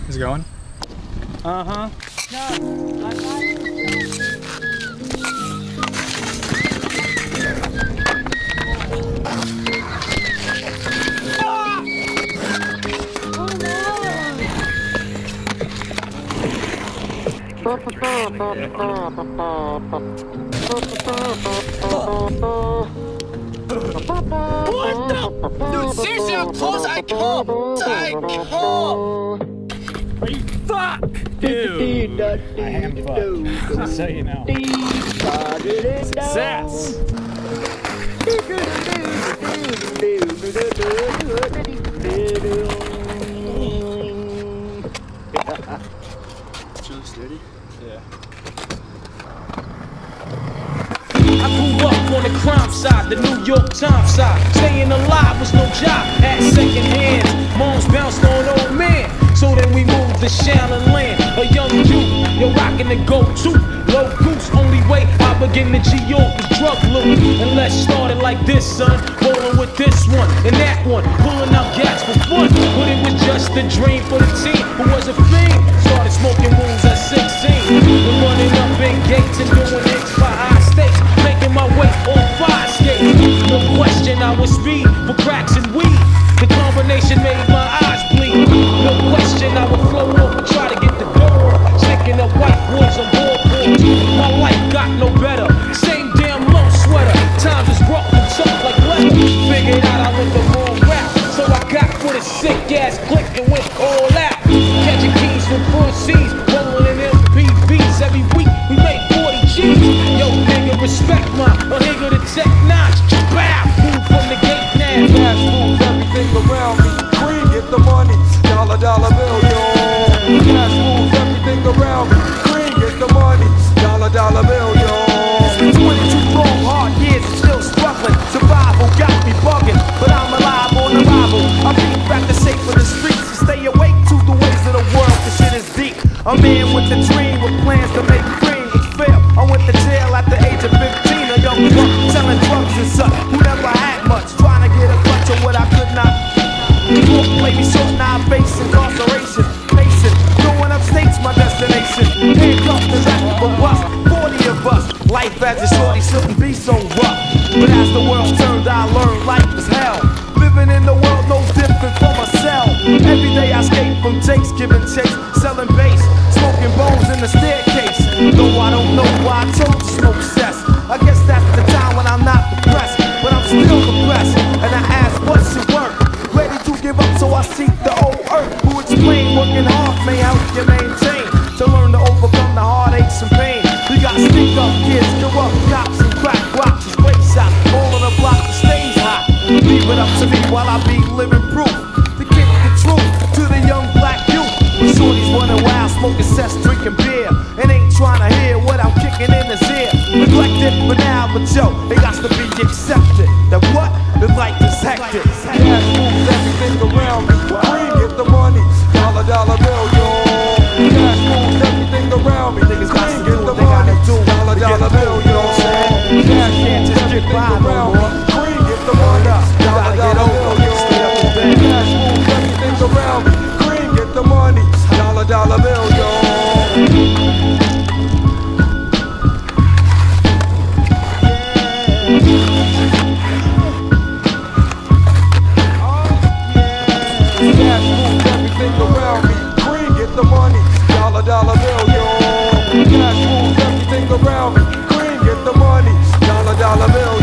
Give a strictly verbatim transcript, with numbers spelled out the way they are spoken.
Is it going? Uh-huh. No, I got it. What the? Dude, seriously, how close I come? I come! Are you fuck? Dude, I am fucked, just so you know. Success! Really sturdy? Yeah. I grew up on the crime side, the New York Times side. Staying alive was no job at second hand. Moms bounced on old man, so then we moved to Shaolin Land. A young youth, you're rocking the go-to. Low goose, only way I begin to G O was drug loot. And let's start it like this, son. Rolling with this one and that one, pulling out gas for fun. But it was just a dream for the team who was a fiend. Started smoking wounds at sixteen. And running up big gates and doing hits for high stakes. Making my way on fire skates. No question I was speed for cracks and weed. The combination made my eyes bleed. No question I would flow up and try to get the door. Sticking up white boys on board. My life got no better. Same damn low sweater. Times is rough and tough like leather. Figured out I went the wrong route, so I got for the sick ass click and went all out. Catching keys from front seas, rolling in M P Vs. Every week we made forty G's. Yo, nigga, respect my a nigga to tech notch. Bow, move from the gate now. Cash moves everything around me. Green, get the money. Dollar, dollar bill, yo. Cash moves everything around me. Green, get the money. Dollar, dollar bill, yo. twenty-two long hard years and still struggling. Survival got me bugging, but I'm alive on arrival. I beat back the shape of the streets and stay awake to the ways of the world. The shit is deep. A man with a dream with plans to make cream was fair. I went to jail at the age of fifteen. A young buck selling drugs and such who never had much, trying to get a clutch of what I could not. New York play me short, now I face incarceration. Pacing, going upstate's my destination. Handcuffed and left for bust. Forty of us. Life as a shorty shouldn't be so rough. But as the world turned, I learned life is hell. Living in the world no different from a cell. Every day I skate from takes, giving chase, selling bass, smoking bones in the staircase. Though I don't know why I chose to smoke cess. I guess that's the time when I'm not depressed, but I'm still depressed. And I ask, what's your work? Ready to give up, so I seek the old earth. Who explain working hard may help you maintain. To learn to overcome the heartaches and pain. We got stick up kids, corrupt cops and crack rocks and spray shots. All on the block that stays hot. Leave it up to me while I be living proof. To kick the truth to the young black youth. When shorties running wild, smoking cess, drinking beer. And ain't trying to hear what I'm kicking in his ear. Neglected for now, but yo, it got to be accepted. That what? The life is hectic. Cash moves everything around me. Green, get the money. Dollar, dollar bill, yo. Cash moves everything around me. Niggas got to get the money. Dollar, dollar bill, yo. Cash can't just get by around me. Green, get the money. Dollar, dollar bill, yo. Cash moves everything around me. Green, get the money. Dollar, dollar bill, yo. Cash moves everything around me. Green, get the money. Dollar, dollar bill, yo. Cash moves everything around me. Green, get the money. Dollar, dollar bill,